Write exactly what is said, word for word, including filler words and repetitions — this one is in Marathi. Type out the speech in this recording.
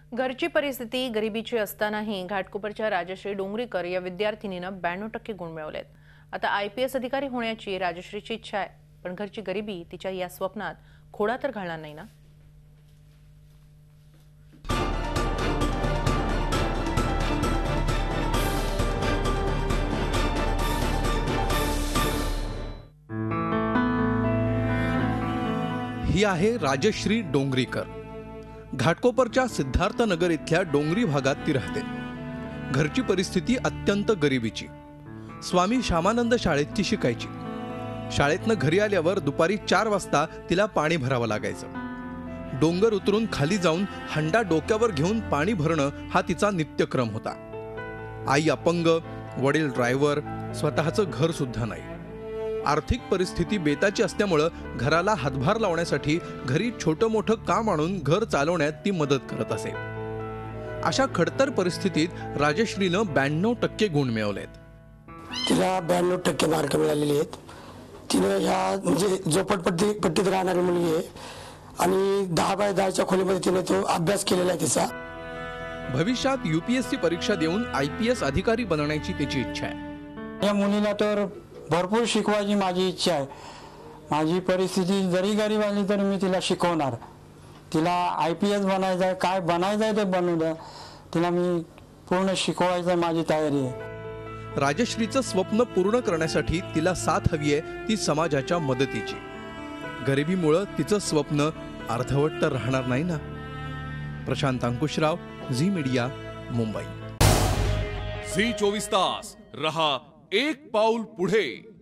घरची परिस्थिती गरिबीची असतानाही घाटकोपरच्या राजश्री डोंगरीकर या विद्यार्थिनीनं ब्याण्णव टक्के गुण मिळवलेत। आता आय पी एस अधिकारी होण्याची राजश्रीची इच्छा आहे, पण घरची गरिबी तिच्या या स्वप्नात खोडा तर घालणार नाही ना। ही आहे राजश्री डोंगरीकर। घाटकोपरच्या सिद्धार्थनगर इथल्या डोंगरी भागात ती राहते। घरची परिस्थिती अत्यंत गरिबीची। स्वामी श्यामानंद शाळेत ती शिकायची। शाळेतनं घरी आल्यावर दुपारी चार वाजता तिला पाणी भरावं लागायचं। डोंगर उतरून खाली जाऊन हंडा डोक्यावर घेऊन पाणी भरणं हा तिचा नित्यक्रम होता। आई अपंग, वडील ड्रायव्हर, स्वतःचं घर सुद्धा नाही। आर्थिक परिस्थिती बेताची असल्यामुळे घराला हातभार लावण्यासाठी घरी छोटं मोठं काम आणून घर चालवण्यात ती मदत करत असे। अशा खडतर परिस्थितीत राजश्रीनं ब्याण्णव टक्के गुण मिळवलेत। तिला ब्याण्णव टक्के मार्क मिळालेले आहेत। तिने ह्या म्हणजे झोपडपट्टी पट्टीत राहणारी मुलगी आहे आणि दहा बाय दहाच्या खोलीमध्ये तिने तो अभ्यास केलेला आहे तिचा। भविष्यात यूपीएससी परीक्षा देऊन आय पी एस अधिकारी बनण्याची तिची इच्छा आहे। या मुलीला तर भरपूर शिकवायची माझी इच्छा आहे। माझी परिस्थिती जरी गरीब आली तरी मी तिला शिकवणार। तिला आय पी एस बनायचं आहे, काय बनायचं आहे ते बनवू द्या, तिला मी पूर्ण शिकवायचं माझी तयारी आहे। राजश्रीचं स्वप्न पूर्ण करण्यासाठी तिला साथ हवी आहे ती समाजाच्या मदतीची। गरिबीमुळे तिचं स्वप्न अर्धवट तर राहणार नाही ना। प्रशांत अंकुशराव, झी मीडिया, मुंबई। झी चोवीस तास रहा एक पाऊल पुढे।